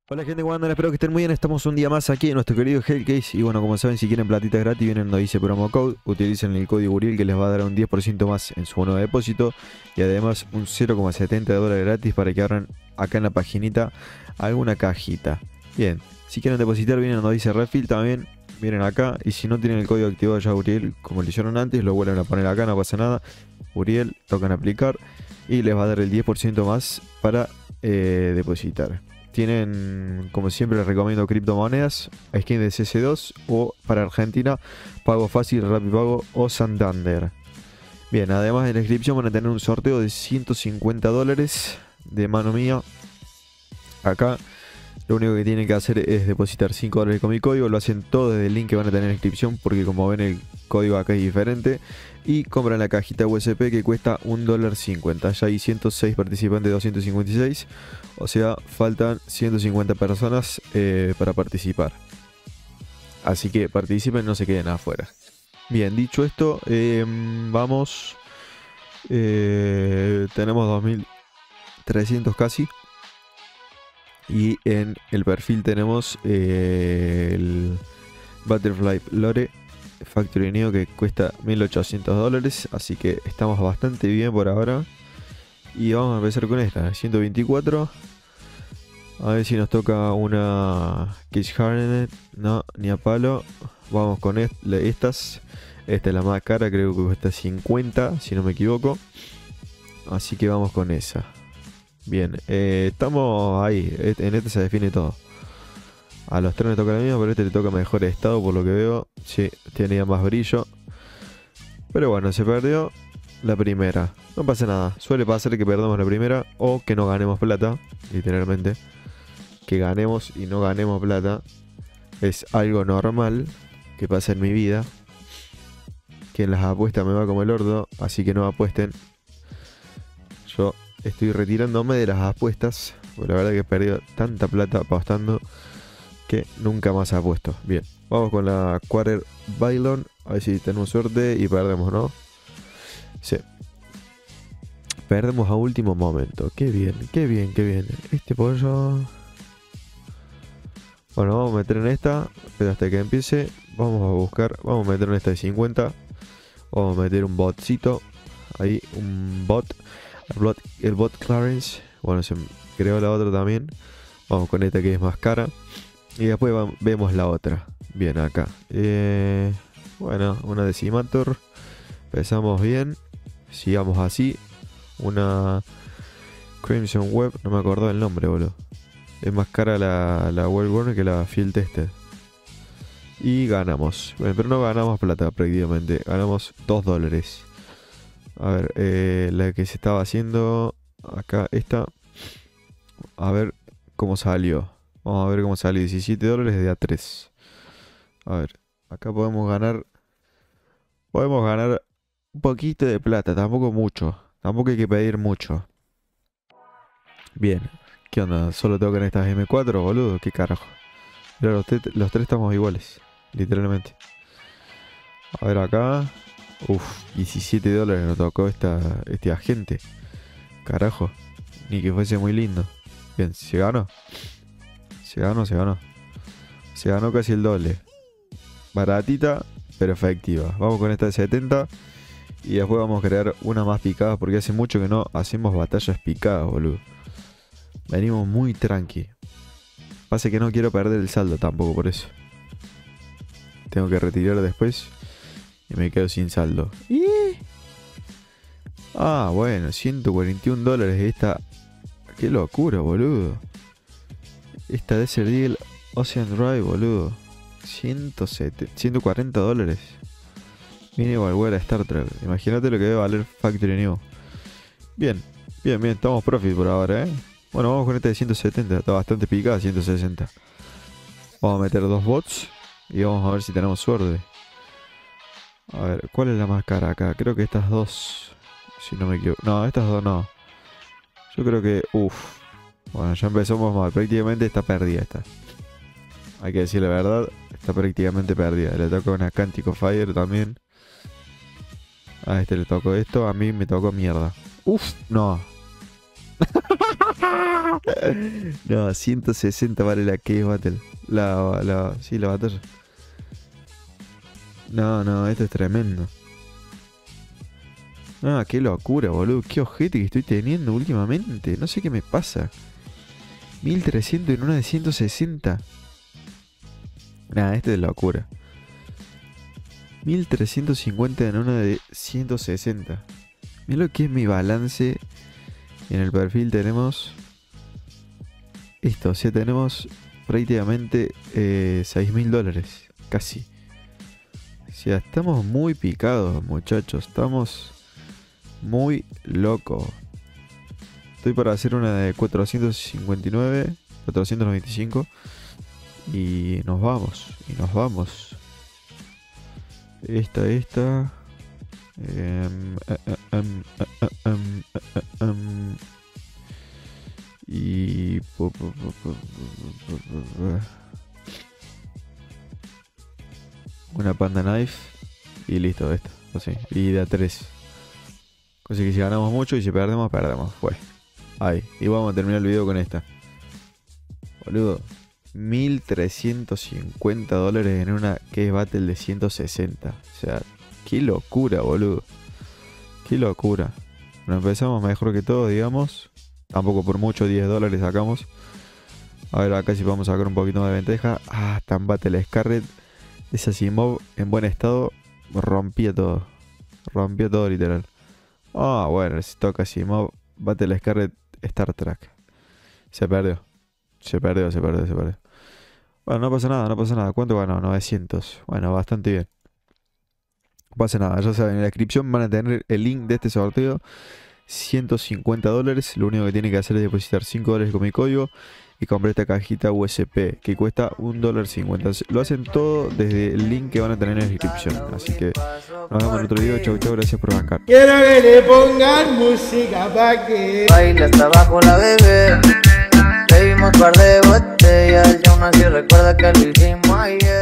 Hola gente, ¿cómo andan? Espero que estén muy bien. Estamos un día más aquí en nuestro querido Hellcase. Y bueno, como saben, si quieren platitas gratis, vienen donde dice promo code. Utilicen el código Uriel que les va a dar un 10% más en su bono de depósito. Y además un 0,70 dólares gratis para que abran acá en la paginita alguna cajita. Bien, si quieren depositar, vienen donde dice Refill también. Vienen acá. Y si no tienen el código activado ya Uriel, como lo hicieron antes, lo vuelven a poner acá, no pasa nada. Uriel, tocan aplicar. Y les va a dar el 10% más para depositar. Tienen, como siempre, les recomiendo criptomonedas, skin de CS2 o para Argentina, Pago Fácil, Pago o Santander. Bien, además en la descripción van a tener un sorteo de 150 dólares de mano mía. Acá lo único que tienen que hacer es depositar 5 dólares con mi código. Lo hacen todo desde el link que van a tener en la descripción porque como ven el código acá es diferente. Y compran la cajita USP que cuesta $1.50. Ya hay 106 participantes de 256. O sea, faltan 150 personas para participar. Así que participen, no se queden afuera. Bien, dicho esto, vamos. Tenemos 2300 casi. Y en el perfil tenemos el Butterfly Lore Factory Neo que cuesta 1800 dólares. Así que estamos bastante bien por ahora. Y vamos a empezar con esta, 124. A ver si nos toca una Cage Hardened. No, ni a palo. Vamos con estas. Esta es la más cara, creo que cuesta 50, si no me equivoco. Así que vamos con esa. Bien, estamos ahí. En este se define todo. A los tres le toca la misma, pero este le toca mejor estado por lo que veo. Sí, tenía más brillo. Pero bueno, se perdió la primera. No pasa nada. Suele pasar que perdamos la primera o que no ganemos plata. Literalmente. Que ganemos y no ganemos plata. Es algo normal que pasa en mi vida. Que en las apuestas me va como el orto. Así que no apuesten. Yo estoy retirándome de las apuestas. Porque la verdad que he perdido tanta plata apostando que nunca más apuesto. Bien, vamos con la Quarter Bailon. A ver si tenemos suerte y perdemos, ¿no? Sí. Perdemos a último momento. Qué bien, qué bien, qué bien. Este pollo... Bueno, vamos a meter en esta. Pero hasta que empiece, vamos a buscar. Vamos a meter en esta de 50. Vamos a meter un botcito. Ahí, un bot. El bot Clarence. Bueno, se creó la otra también. Vamos con esta que es más cara. Y después vemos la otra. Bien, acá. Bueno, una Decimator. Empezamos bien. Sigamos así. Una Crimson Web. No me acordaba el nombre, boludo. Es más cara la Wellborn que la Field Tested. Y ganamos. Bueno, pero no ganamos plata prácticamente. Ganamos 2 dólares. A ver, la que se estaba haciendo. Acá, esta. A ver cómo salió. Vamos a ver cómo salió. 17 dólares de A3. A ver, acá podemos ganar. Podemos ganar un poquito de plata. Tampoco mucho. Tampoco hay que pedir mucho. Bien. ¿Qué onda? ¿Solo tocan estas M4, boludo? ¿Qué carajo? Mira, los tres estamos iguales. Literalmente. A ver acá. Uf, 17 dólares nos tocó este agente. Carajo. Ni que fuese muy lindo. Bien, ¿se ganó? Se ganó, se ganó. Se ganó casi el doble. Baratita, pero efectiva. Vamos con esta de 70. Y después vamos a crear una más picada. Porque hace mucho que no hacemos batallas picadas, boludo. Venimos muy tranqui. Pasa que no quiero perder el saldo tampoco por eso. Tengo que retirar después. Y me quedo sin saldo. Ah, bueno, 141 dólares esta. Qué locura, boludo. Esta Desert Eagle Ocean Drive, boludo. 140 dólares. Viene igual a Star Trek. Imagínate lo que debe valer Factory New. Bien, bien, bien. Estamos profit por ahora, Bueno, vamos con esta de 170. Está bastante picada, 160. Vamos a meter dos bots. Y vamos a ver si tenemos suerte. A ver, ¿cuál es la más cara acá? Creo que estas dos. Si no me equivoco. No, estas dos no. Yo creo que... Uff. Bueno, ya empezamos mal. Prácticamente está perdida esta. Hay que decir la verdad. Está prácticamente perdida. Le tocó una Cantico Fire también. A este le tocó esto. A mí me tocó mierda. Uff, no. No, 160 vale la Case Battle. Sí, la batalla. No, esto es tremendo. Ah, qué locura, boludo. Qué ojete que estoy teniendo últimamente. No sé qué me pasa. 1300 en una de 160. Nah, esto es locura. 1350 en una de 160. Mira lo que es mi balance. Y en el perfil tenemos esto, o sea, tenemos prácticamente $6.000, casi. O sea, estamos muy picados, muchachos. Estamos muy locos. Estoy para hacer una de 459, 495. Y nos vamos, Esta. Y una panda knife y listo esto, así, y de a 3. Así que si ganamos mucho y si perdemos, fue. Ahí, y vamos a terminar el video con esta. Boludo, $1.350 en una Case Battle de 160. O sea, qué locura, boludo. Qué locura. Bueno, empezamos mejor que todo, digamos. Tampoco por mucho, $10 sacamos. A ver, acá sí vamos a sacar un poquito más de ventaja. Ah, tan Battle Scarlet. Esa Asimov en buen estado. Rompía todo literal. Ah, bueno, si toca Asimov. Battle Scarlet Star Trek. Se perdió. Bueno, no pasa nada. ¿Cuánto ganó? 900. Bueno, bastante bien. No pasa nada, ya saben, en la descripción van a tener el link de este sorteo. $150. Lo único que tienen que hacer es depositar $5 con mi código y comprar esta cajita USP que cuesta $1.50. Lo hacen todo desde el link que van a tener en la descripción. Así que nos vemos en otro video. Chau, gracias por bancar. Quiero que le pongan música pa' que baila hasta abajo la bebé. Bebimos par de botellas y aún así recuerda que lo hicimos ayer.